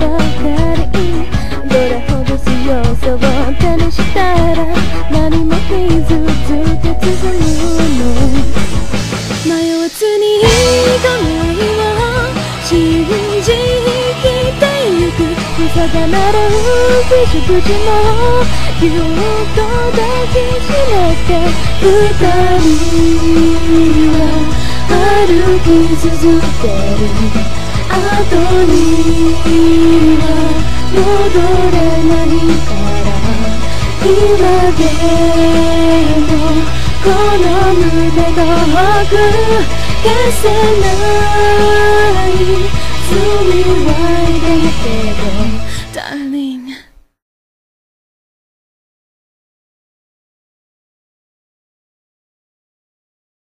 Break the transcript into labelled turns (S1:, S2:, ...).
S1: ばかり。どれほど強さを手にしたら何も見ずずっと進むの。迷わずに未来を信じ生きてゆく。定まる美食事もぎゅっと抱きしめて二人は歩き続ける。後には戻れないから今でもこの胸が奥消せない